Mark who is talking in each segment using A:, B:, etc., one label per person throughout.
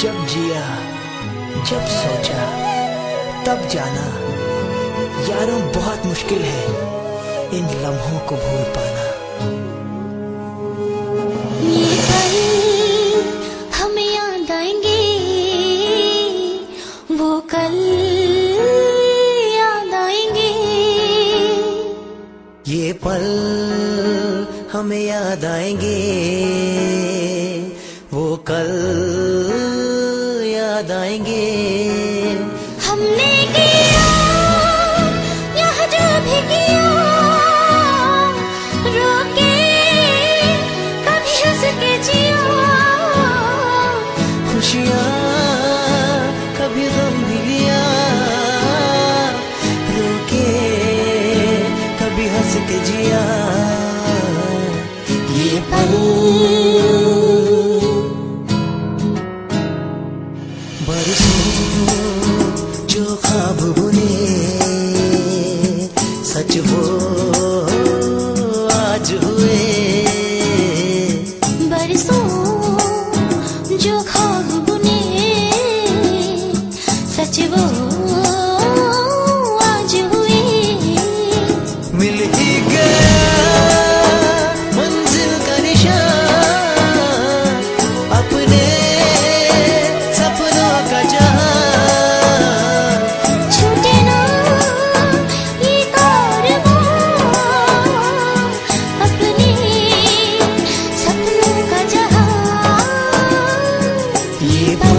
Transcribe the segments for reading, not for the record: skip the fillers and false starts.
A: जब जिया जब सोचा तब जाना, यारों बहुत मुश्किल है इन लम्हों को भूल पाना।
B: ये पल हमें याद आएंगे, वो कल याद आएंगे।
A: ये पल हमें याद आएंगे, वो कल याद आएंगे।
B: हमने किया यह जो भी किया, रोके कभी हंस के जिया।
A: खुशियाँ कभी गम भी लिया, रोके कभी हंस के जिया। ये पल बरसों जो ख्वाब बुने, सच वो आज हुए।
B: बरसों जो ख्वाब बुने, सच वो आज हुए।
A: मिल ही गया मंजिल का निशान, अपने सपनों का जहां।
B: छूटे ना ये कारवां, अपने सपनों का जहां।
A: ये पल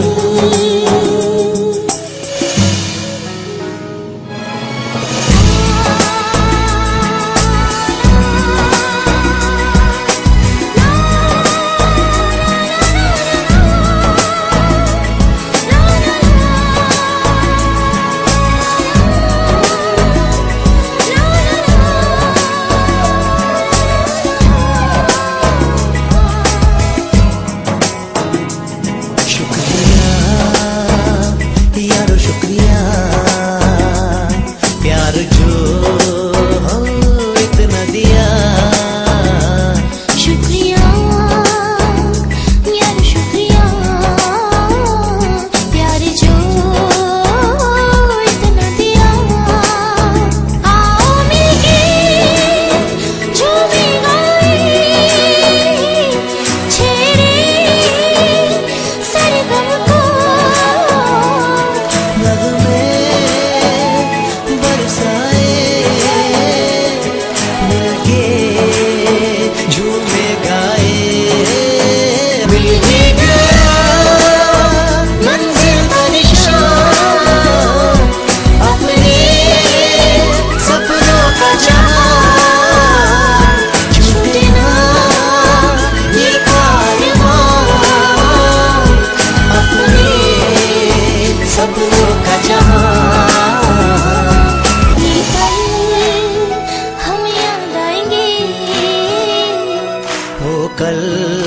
A: कल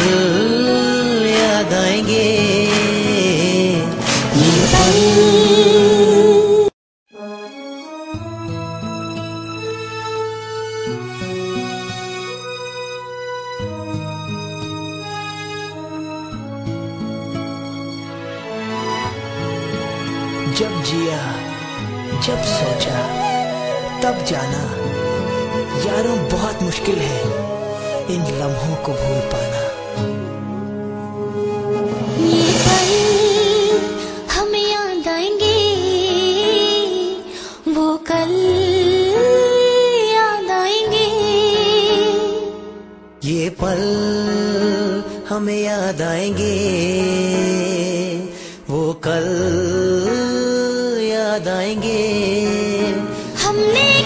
A: याद आएंगे। ये पल जब जिया जब सोचा तब जाना, यारों बहुत मुश्किल है इन लम्हों को भूल पाना।
B: ये पल हमें याद आएंगे, वो कल याद आएंगे।
A: ये पल हमें याद आएंगे, वो कल याद आएंगे।
B: हमने